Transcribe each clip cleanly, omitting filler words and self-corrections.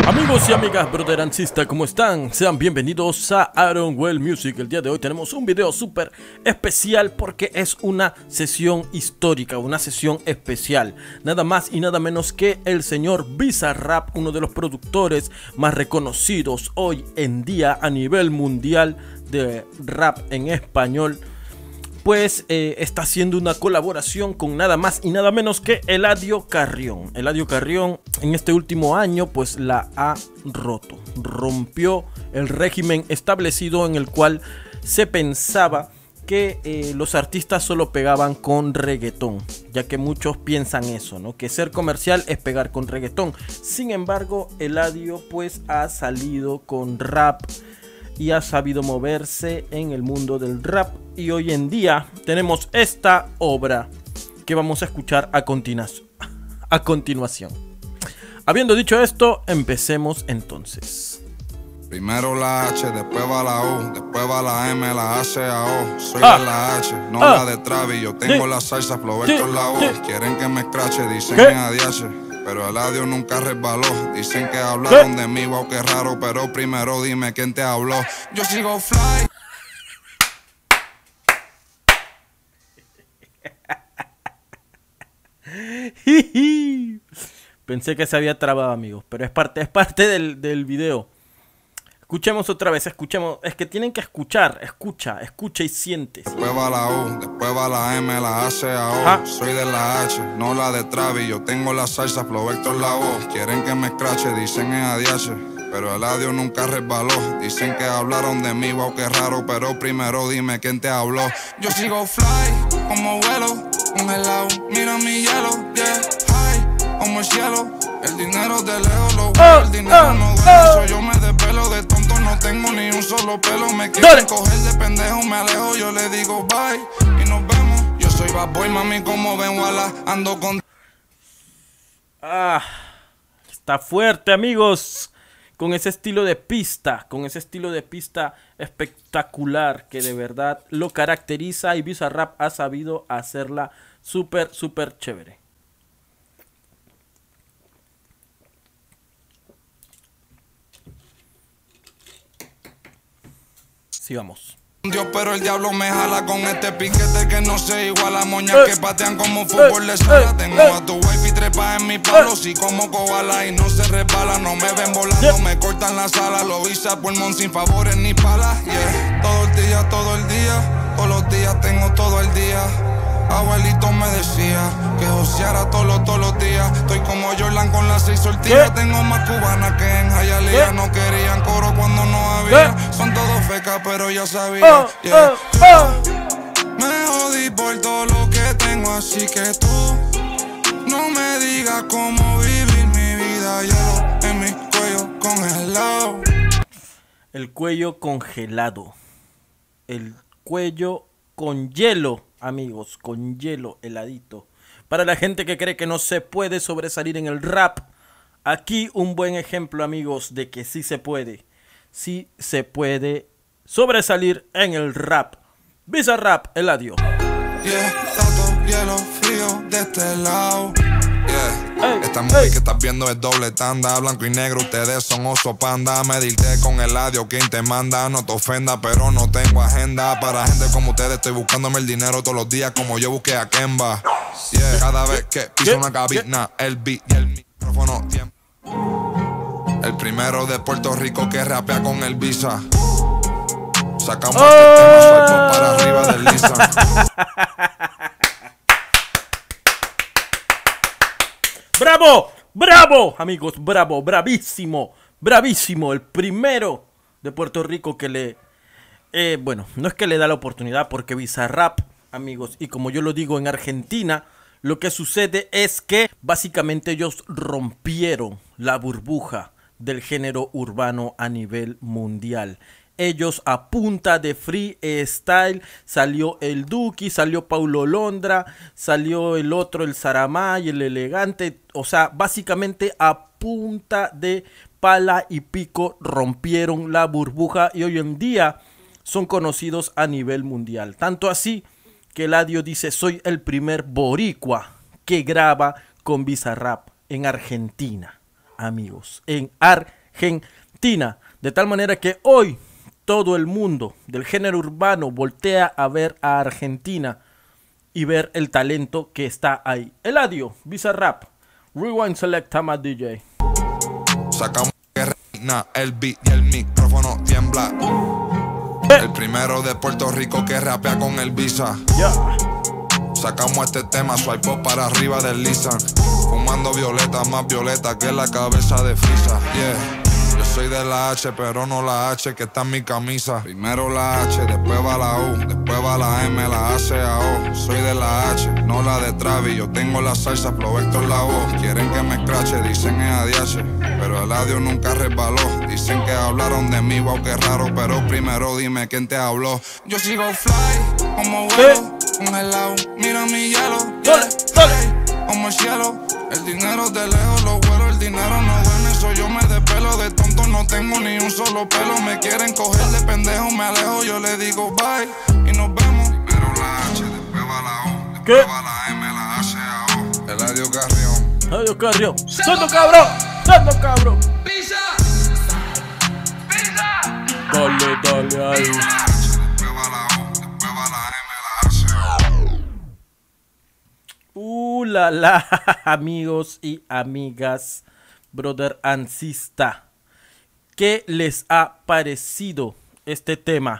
Amigos y amigas broderancistas, ¿cómo están? Sean bienvenidos a Aaron Well Music. El día de hoy tenemos un video súper especial porque es una sesión histórica, una sesión especial. Nada más y nada menos que el señor Bizarrap, uno de los productores más reconocidos hoy en día a nivel mundial de rap en español. Pues está haciendo una colaboración con nada más y nada menos que Eladio Carrión. Eladio Carrión en este último año pues la ha roto. Rompió el régimen establecido en el cual se pensaba que los artistas solo pegaban con reggaetón, ya que muchos piensan eso, ¿no? Que ser comercial es pegar con reggaetón. Sin embargo, Eladio pues ha salido con rap y ha sabido moverse en el mundo del rap, y hoy en día tenemos esta obra que vamos a escuchar a continuación. Habiendo dicho esto, empecemos entonces. Primero la H, después va la U, después va la M, la A, C, A, O. Soy de la H, no la de Travis. Yo tengo la salsa, Floberto en la voz. Quieren que me escrache, dicen en ADH. Pero Eladio nunca resbaló. Dicen que hablaron de mí, wow, qué raro. Pero primero dime quién te habló. Yo sigo fly. Pensé que se había trabado, amigos, pero es parte del video. Escuchemos otra vez, escuchemos. Es que tienen que escuchar. Escucha y sientes. Después va la U, después va la M, la A, C, A, O. Soy de la H, no la de Travis. Yo tengo la salsa, Floberto en la voz. Quieren que me escrache, dicen en ADH. Pero Eladio nunca resbaló. Dicen que hablaron de mí, wow, qué raro. Pero primero dime quién te habló. Yo sigo fly, como vuelo, congelado. Mira mi hielo, yeah, high, como el cielo. El dinero de lejos lo veo, el dinero no duele. So yo me desvelo de tonto, no tengo ni un solo pelo. Me quieren coger de pendejo, me alejo. Yo le digo bye y nos vemos. Yo soy bad boy, mami, como ven, wala, ando con... Está fuerte, amigos. Con ese estilo de pista, espectacular que de verdad lo caracteriza, y Bizarrap ha sabido hacerla súper chévere. Sigamos. Dios, pero el diablo me jala con este piquete que no se iguala. Moñas que patean como fútbol de sala. Tengo a tu wife y trepa en mi palo. Si como koala y no se resbala. No me ven volando, me cortan la sala. Lo hice a pulmón sin favores ni palas. Yeah. Todo el día, todos los días tengo todo el día. Abuelito me decía que joseara todos los días. Estoy como Jordan con las 6 sortillas. Tengo más cubanas que en Hialeah. No querían coro cuando no había. Son todos fecas, pero ya sabía. Yeah. Me jodí por todo lo que tengo, así que tú no me digas cómo vivir mi vida. Hielo en mi cuello congelado. El cuello congelado. El cuello con hielo. Amigos, con hielo heladito. Para la gente que cree que no se puede sobresalir en el rap, aquí un buen ejemplo, amigos, de que sí se puede. Sí se puede sobresalir en el rap. Bizarrap, Eladio. Yeah, tanto hielo frío de este lado. Yeah. Esta movie que estás viendo es doble tanda. Blanco y negro, ustedes son oso panda. Medirte con Eladio, quien te manda. No te ofenda, pero no tengo agenda. Para gente como ustedes estoy buscándome el dinero todos los días, como yo busqué a Kemba. Yeah. Cada vez que piso una cabina, el beat y el micrófono tiempo. El primero de Puerto Rico que rapea con el Visa. Sacamos este tema suelto para arriba del Lisa. ¡Bravo! ¡Bravo! Amigos, bravo, bravísimo. Bravísimo. El primero de Puerto Rico que le... bueno, no es que le da la oportunidad, porque Bizarrap, amigos, y como yo lo digo en Argentina, lo que sucede es que básicamente ellos rompieron la burbuja del género urbano a nivel mundial. Ellos a punta de freestyle, salió el Duki, salió Paulo Londra, salió el otro, el Saramay, el Elegante. O sea, básicamente a punta de pala y pico rompieron la burbuja y hoy en día son conocidos a nivel mundial. Tanto así que Eladio dice: soy el primer boricua que graba con Bizarrap en Argentina. amigos, en Argentina. De tal manera que hoy todo el mundo del género urbano voltea a ver a Argentina y ver el talento que está ahí. Eladio, Bizarrap, Rewind Select Tama DJ. Sacamos que reina el beat y el micrófono tiembla. El primero de Puerto Rico que rapea con el Visa. Sacamos este tema, swipe up para arriba deslizan. Fumando violeta, más violeta que la cabeza de Frisa. Yeah. Yo soy de la H, pero no la H que está en mi camisa. Primero la H, después va la U, después va la M, la A, C, A, O. Soy de la H, no la de Travis. Yo tengo la salsa, Flow Héctor la voz. Quieren que me escrache, dicen es ADH, pero Eladio nunca resbaló. Dicen que hablaron de mí, wow, qué raro, pero primero dime quién te habló. Yo sigo fly, como vuelo, congelado, mira mi hielo. Como el cielo, el dinero de lejos lo vuelo, el dinero no duerme, eso yo me despelo, de tonto no tengo ni un solo pelo, me quieren coger de pendejo, me alejo, yo le digo bye y nos vemos. Primero la H, después va la U, después va la M, la A, C, A, O. Eladio Carrión. Eladio Carrión. ¡Santo cabrón! ¡Santo cabrón! ¡Pisa! Dale ahí. La amigos y amigas, brother ansista, ¿qué les ha parecido este tema?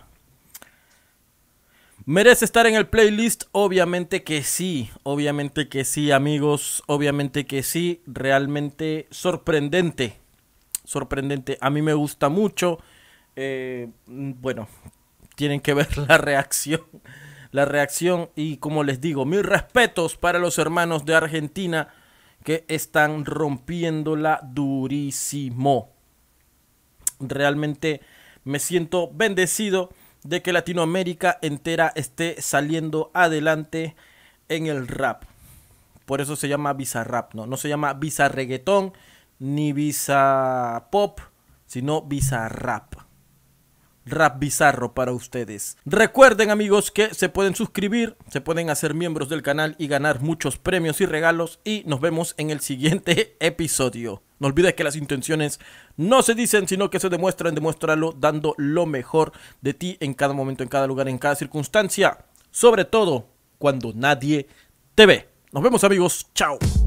¿Merece estar en el playlist? Obviamente que sí, amigos, obviamente que sí. Realmente sorprendente, a mí me gusta mucho. Bueno, tienen que ver la reacción y como les digo, mis respetos para los hermanos de Argentina que están rompiéndola durísimo. Realmente me siento bendecido de que Latinoamérica entera esté saliendo adelante en el rap. Por eso se llama Bizarrap, no se llama Bizarreggaetón ni Bizapop, sino Bizarrap. Rap bizarro para ustedes. Recuerden, amigos, que se pueden suscribir, se pueden hacer miembros del canal y ganar muchos premios y regalos. Y nos vemos en el siguiente episodio. No olvides que las intenciones no se dicen, sino que se demuestran. Demuéstralo dando lo mejor de ti en cada momento, en cada lugar, en cada circunstancia. Sobre todo cuando nadie te ve. Nos vemos, amigos. Chao.